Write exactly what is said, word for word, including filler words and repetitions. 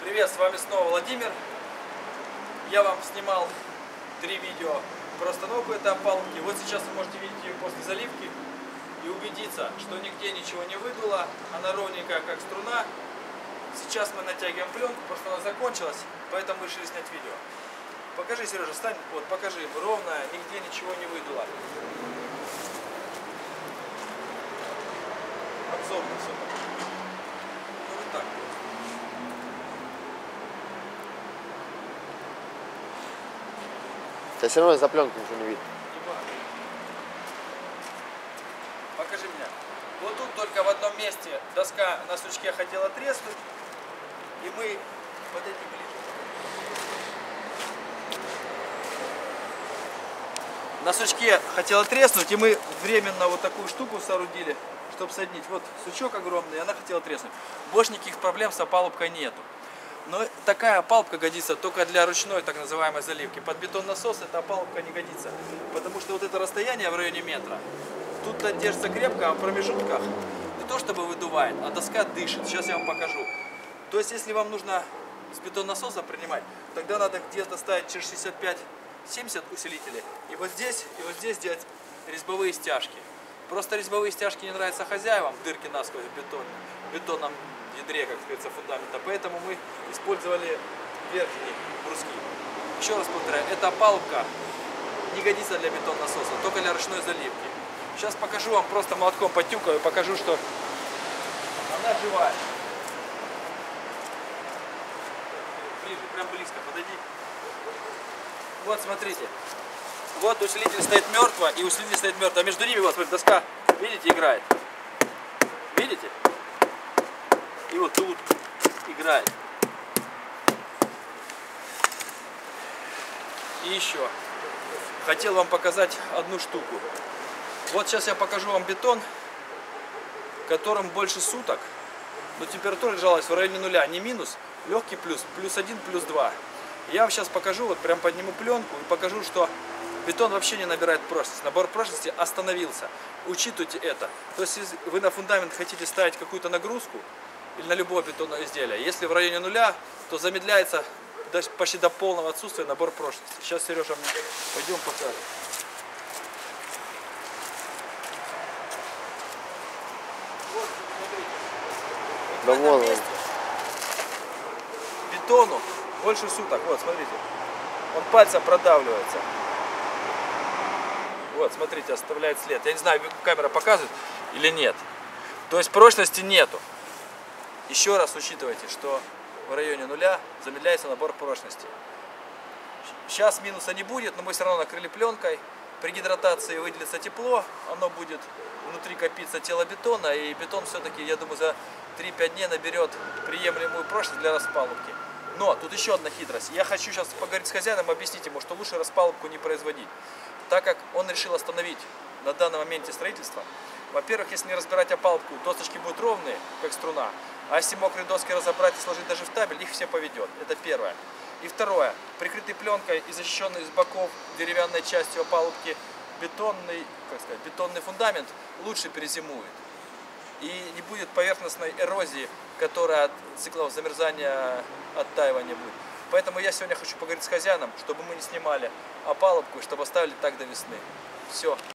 Привет, с вами снова Владимир. Я вам снимал три видео про установку этой опалубки. Вот сейчас вы можете видеть ее после заливки и убедиться, что нигде ничего не выдуло, она ровненькая как струна. Сейчас мы натягиваем пленку, просто она закончилась, поэтому решили снять видео. Покажи, Сережа, встань, вот покажи, ровная, нигде ничего не выдуло. Подсобно все. Ну вот так. Я все равно за пленки ничего не видно. Покажи меня. Вот тут только в одном месте доска на сучке хотела треснуть, и мы подойди ближе. На сучке хотела треснуть, и мы временно вот такую штуку соорудили, чтобы соединить. Вот сучок огромный, и она хотела треснуть. Больше никаких проблем с опалубкой нету. Но такая опалубка годится только для ручной так называемой заливки. Под бетон-насос эта опалубка не годится, потому что вот это расстояние в районе метра, тут держится крепко, а в промежутках не то чтобы выдувает, а доска дышит. Сейчас я вам покажу. То есть, если вам нужно с бетон-насоса принимать, тогда надо где-то ставить через шестьдесят пять семьдесят усилителей. И вот здесь, и вот здесь делать резьбовые стяжки. Просто резьбовые стяжки не нравятся хозяевам, дырки насквозь в бетон, бетонном ядре, как говорится, фундамента. Поэтому мы использовали верхние бруски. Еще раз повторяю, эта опалубка не годится для бетон-насоса, только для ручной заливки. Сейчас покажу вам, просто молотком потюкаю и покажу, что она живая. Ближе, прям близко, подойди. Вот, смотрите. Вот усилитель стоит мертво, и усилитель стоит мертво. А между ними, вот, смотрите, доска, видите, играет. Видите? И вот тут играет. И еще. Хотел вам показать одну штуку. Вот сейчас я покажу вам бетон, которым больше суток, но температура держалась в районе нуля, не минус, легкий плюс, плюс один, плюс два. Я вам сейчас покажу, вот прям подниму пленку и покажу, что бетон вообще не набирает прочность. Набор прочности остановился. Учитывайте это. То есть, если вы на фундамент хотите ставить какую-то нагрузку, или на любое бетонное изделие, если в районе нуля, то замедляется почти до полного отсутствия набор прочности. Сейчас Сережа мне пойдем покажем. Вот, смотрите. Да в этом вон месте бетону больше суток. Вот, смотрите. Он пальцем продавливается. Вот, смотрите, оставляет след. Я не знаю, камера показывает или нет. То есть прочности нету. Еще раз учитывайте, что в районе нуля замедляется набор прочности. Сейчас минуса не будет, но мы все равно накрыли пленкой. При гидратации выделится тепло, оно будет внутри копиться тело бетона, и бетон все-таки, я думаю, за три-пять дней наберет приемлемую прочность для распалубки. Но тут еще одна хитрость. Я хочу сейчас поговорить с хозяином, объяснить ему, что лучше распалубку не производить. Так как он решил остановить на данном моменте строительство. Во-первых, если не разбирать опалубку, досочки будут ровные, как струна. А если мокрые доски разобрать и сложить даже в табель, их все поведет. Это первое. И второе. Прикрытый пленкой и защищенный с боков деревянной частью опалубки бетонный, как сказать, бетонный фундамент лучше перезимует. И не будет поверхностной эрозии, которая от циклов замерзания, оттаивания будет. Поэтому я сегодня хочу поговорить с хозяином, чтобы мы не снимали опалубку и чтобы оставили так до весны. Все.